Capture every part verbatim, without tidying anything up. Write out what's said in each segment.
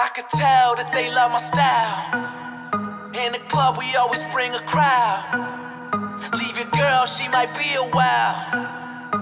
I could tell that they love my style. In the club we always bring a crowd. Leave your girl, she might be a while.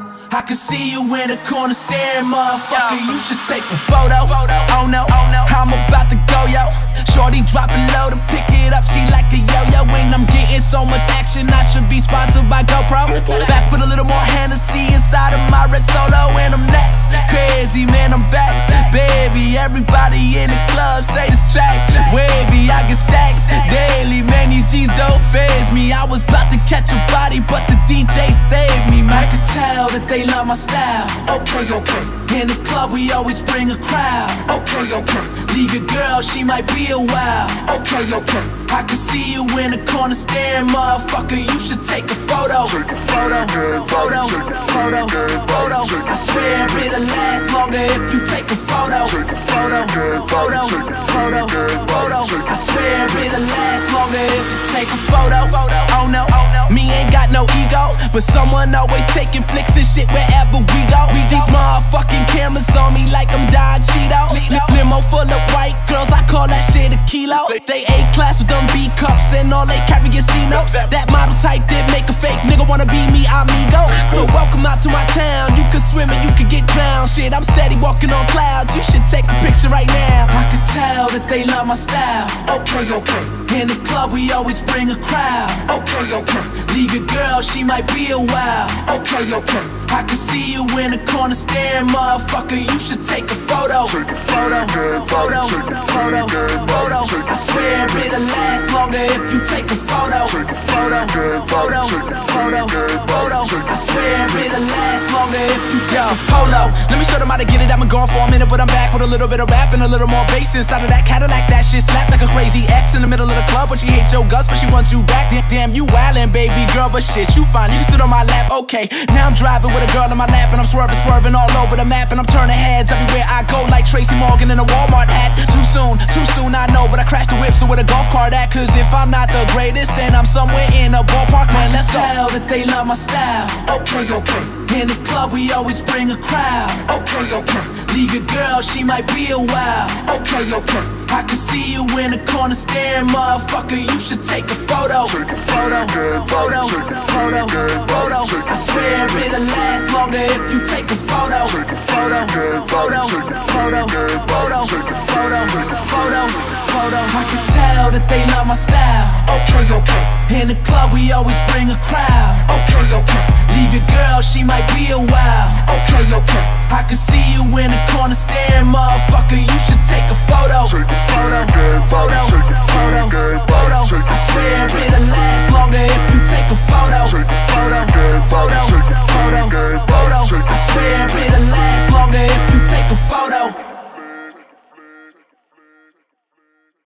I can see you in the corner staring, motherfucker. You should take a photo. Oh no, oh no, I'm about to go, yo. Shorty dropping low to pick it up, she like a yo-yo. And I'm getting so much action, I should be sponsored by GoPro. Back with a little more Hennessy inside of my red Solo. And I'm that crazy, man, I'm back. Baby, everybody in the club say this track wavy, I get stacks daily, man, these G's don't faze me. I was about to catch a body, but the D J saved me, man. I could tell that they love my style. Okay, okay. In the club we always bring a crowd. Okay, okay. Leave your girl, she might be a while. Okay, okay. I can see you in the corner staring, motherfucker. You should take a photo. Take a photo, photo, photo, photo. I swear it'll last longer if you take a photo. Take a photo, photo, photo, photo. I swear it'll last longer if you take a photo. Oh no, me ain't got no ego, but someone always taking flicks and shit wherever we go. These motherfucking cameras on me like I'm Don Cheeto. Limo full of white girls, I call that shit a kilo. They A-class with them B-cups and all they carry is C-notes. That model type did make a fake nigga wanna be me, amigo. So welcome out to my town, you can swim and you can get drowned. Shit, I'm steady walking on clouds, you should take a picture right now. I can tell that they love my style. Okay, okay. In the club we always bring a crowd. Okay, okay. Leave your girl, she might be a while. Okay, okay. I can see you in the corner staring, motherfucker. You should take a photo. Take a photo, photo, photo, photo. I swear it'll last longer if you take a photo. Take a photo, photo, photo, photo. I swear it'll last longer if you take a photo. Let me show them how to get it. I've been gone for a minute, but I'm back with a little bit of rap and a little more bass inside of that Cadillac. That shit slapped like a crazy ex in the middle of the club, but she hates your guts, but she wants you back. Damn, damn you wildin', baby girl, but shit, you fine. You can sit on my lap, okay. Now I'm driving with a girl in my lap, and I'm swerving, swerving all over the map, and I'm turning heads everywhere I go like Tracy Morgan in a Walmart hat. Too soon, too soon, I know, but I crashed the whip, so with a golf cart at. Cause if I'm not the greatest, then I'm somewhere in a ballpark, man, let's go. I can tell that they love my style. Okay, okay. In the club we always bring a crowd. Okay, okay. Leave your girl, she might be a while. Okay, okay. I can see you in the corner staring, motherfucker. You should take a photo. Take a photo, photo, photo, photo. I swear it'll last longer if you take a photo. Take a photo, photo, photo, photo. Take a photo, photo, photo. I can tell that they love my style. Okay, okay. In the club we always bring a crowd. Okay, okay. Leave your girl, she might be a while. Okay, okay. I can see you in the corner staring, motherfucker. You should take a photo.